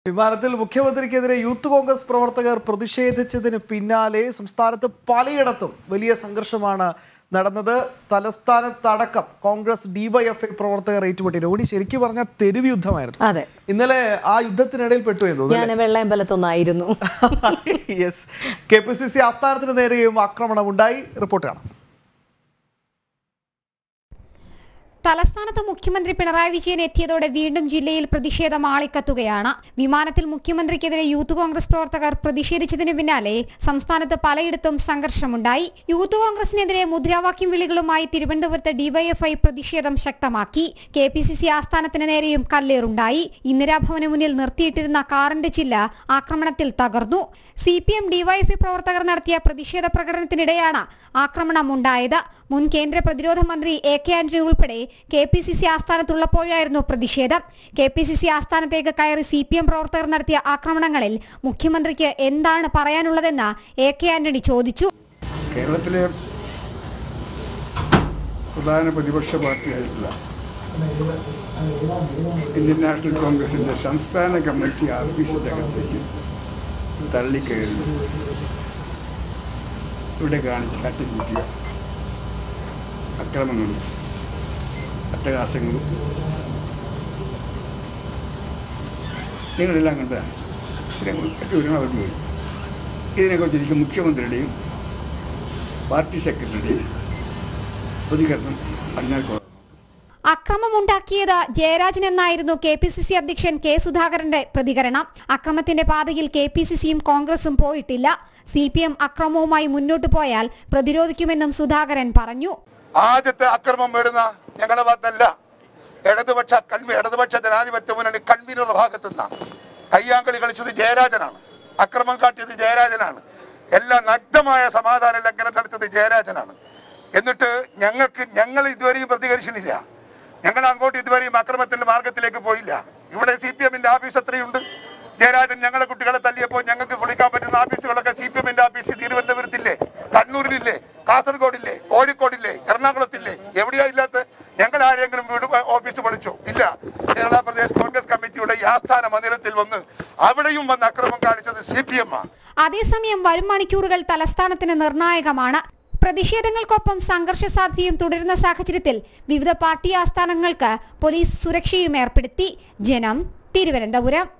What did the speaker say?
വിമാനത്തിൽ മുഖ്യമന്ത്രിക്കെതിരെ യൂത്ത് കോൺഗ്രസ് പ്രവർത്തകർ പ്രതിഷേധിച്ചതിന് പിന്നാലെ സംസ്ഥാനത്ത് പലയിടത്തും വലിയ സംഘർഷമാണ് നടന്നത്. തലസ്ഥാനത്തടക്കം കോൺഗ്രസ് ഡിവൈഎഫ്ഐ പ്രവർത്തകർ ഏറ്റുമുട്ടി. രോണി ശരിക്കും പറഞ്ഞ തെരുവ് യുദ്ധമായിരുന്നു. അതെ, ഇന്നലെ ആ യുദ്ധത്തിനിടയിൽ പെട്ടു എന്ന് തോന്നുന്നു. വെള്ളയമ്പലത്തൊന്നായിരുന്നു. യെസ്, KPCC ആസ്ഥാനത്തിന് നേരെയും ആക്രമണം ഉണ്ടായി. റിപ്പോർട്ട് കാണാം. തലസ്ഥാനത്ത് മുഖ്യമന്ത്രി പിണറായി വിജയൻ എത്തിയതോടെ വീണ്ടും ജില്ലയിൽ പ്രതിഷേധം ആളിക്കത്തുകയാണ്. വിമാനത്തിൽ മുഖ്യമന്ത്രിക്കെതിരെ യൂത്ത് കോൺഗ്രസ് പ്രവർത്തകർ പ്രതിഷേധിച്ചതിനു പിന്നാലെ സംസ്ഥാനത്ത് പലയിടത്തും സംഘർഷമുണ്ടായി. യൂത്ത് കോൺഗ്രസിനെതിരെ മുദ്രാവാക്യം വിളികളുമായി തിരുവനന്തപുരത്ത് ഡിവൈഎഫ്ഐ പ്രതിഷേധം ശക്തമാക്കി. KPCC ആസ്ഥാനത്തിന് നേരെയും കല്ലേറുണ്ടായി. ഇന്ദിരാഭവന് മുന്നിൽ നിർത്തിയിട്ടിരുന്ന കാറിന്റെ ചില്ല ആക്രമണത്തിൽ തകർന്നു. CPM ഡിവൈഎഫ്ഐ പ്രവർത്തകർ നടത്തിയ പ്രതിഷേധ പ്രകടനത്തിനിടെയാണ് ആക്രമണം ഉണ്ടായത്. മുൻ കേന്ദ്ര പ്രതിരോധ മന്ത്രി AK ആന്റണി ഉൾപ്പെടെ KPCC ആസ്ഥാനത്തുള്ളപ്പോഴായിരുന്നു പ്രതിഷേധം. KPCC ആസ്ഥാനത്തേക്ക് കയറി CPM പ്രവർത്തകർ നടത്തിയ ആക്രമണങ്ങളിൽ മുഖ്യമന്ത്രിക്ക് എന്താണ് പറയാനുള്ളതെന്ന് AK ആന്റണി ചോദിച്ചു. കേരളത്തിലെ പ്രധാന പ്രതിപക്ഷ പാർട്ടിയായിട്ടുള്ള ഇന്ത്യൻ നാഷണൽ കോൺഗ്രസിന്റെ സംസ്ഥാന കമ്മിറ്റി ഓഫീസിന്റെ അകത്തേക്ക് തള്ളിക്കയറി ഇവിടെ കാണിച്ച് കാട്ടിക്കൂട്ടിയ അക്രമങ്ങളും അട്ടഹാസങ്ങളും നിങ്ങളെല്ലാം കണ്ടതാണ്. അവർ പോയി. ഇതിനെക്കുറിച്ച് എനിക്ക് മുഖ്യമന്ത്രിയുടെയും പാർട്ടി സെക്രട്ടറിയുടെയും പ്രതികരണം അറിഞ്ഞാൽ കൊള്ളാം. അക്രമമുണ്ടാക്കിയത് ജയരാജൻ എന്നായിരുന്നു KPCC അധ്യക്ഷൻ K സുധാകരന്റെ പ്രതികരണം. അക്രമത്തിന്റെ പാതയിൽ KPCCയും കോൺഗ്രസും പോയിട്ടില്ല. CPM അക്രമവുമായി മുന്നോട്ട് പോയാൽ പ്രതിരോധിക്കുമെന്നും സുധാകരൻ പറഞ്ഞു. ആദ്യത്തെ അക്രമം വരുന്ന ഞങ്ങളുടെ ഭാഗത്തല്ല, ഇടതുപക്ഷ ജനാധിപത്യ മുന്നണി കൺവീനറുടെ ഭാഗത്തുനിന്നാണ്. കയ്യാങ്കളി കളിച്ചത് ജയരാജനാണ്, അക്രമം കാട്ടിയത് ജയരാജനാണ്, എല്ലാം നഗ്നമായ സമാധാന ലംഘനം നടത്തിയത് ജയരാജനാണ്. എന്നിട്ട് ഞങ്ങൾ ഇതുവരെയും പ്രതികരിച്ചിട്ടില്ല. ഞങ്ങൾ അങ്ങോട്ട് ഇതുവരെയും അക്രമത്തിന്റെ മാർഗത്തിലേക്ക് പോയില്ല. ഇവിടെ CPMന്റെ ഓഫീസ് എത്രയുണ്ട്? ജയരാജൻ ഞങ്ങളെ കുട്ടികളെ തല്ലിയപ്പോൾ ഞങ്ങൾക്ക് വിളിക്കാൻ പറ്റുന്ന ഓഫീസുകളൊക്കെ CPMന്റെ ഓഫീസ് തിരുവനന്തപുരത്തില്ലേ, കണ്ണൂരിലില്ലേ, കാസർഗോഡില്ലേ, കോഴിക്കോടില്ലേ, എറണാകുളത്തില്ലേ? എവിടെയാ ഇല്ലാത്ത? ഞങ്ങൾ ആരെങ്കിലും വീട് ഓഫീസ് വിളിച്ചോ? ഇല്ല. കേരള പ്രദേശ് കോൺഗ്രസ് കമ്മിറ്റിയുടെ ഈ ആസ്ഥാന മന്ദിരത്തിൽ വന്ന് അവിടെയും വന്ന് അക്രമം കാണിച്ചത് CPM ആണ്. അതേസമയം വരും മണിക്കൂറുകൾ തലസ്ഥാനത്തിന് നിർണായകമാണ്. പ്രതിഷേധങ്ങൾക്കൊപ്പം സംഘർഷ സാധ്യതയും തുടരുന്ന സാഹചര്യത്തിൽ വിവിധ പാർട്ടി ആസ്ഥാനങ്ങൾക്ക് പോലീസ് സുരക്ഷയും ഏർപ്പെടുത്തി. ജനം, തിരുവനന്തപുരം.